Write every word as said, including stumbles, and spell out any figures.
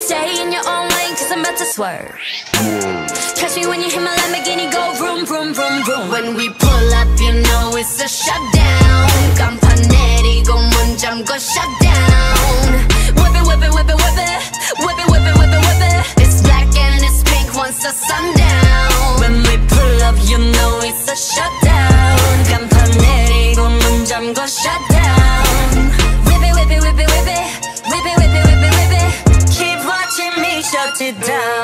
stay in your own lane, cause I'm about to swerve. Catch me when you hit my Lamborghini, go vroom, vroom, vroom, vroom. When we pull up, you know it's a shutdown. 간판 내리고 문 잠궈 shutdown. Whip it, whip it, whip it, whip it. Whip it, whip it, whip it, whip it. It's black and it's pink once the sun down. When we pull up, you know it's a shutdown. 간판 내리고 문 잠궈 shutdown. Whip it, whip it, whip it, whip it. Whip it, whip it, whip it, whip it. Keep watching me shut it down.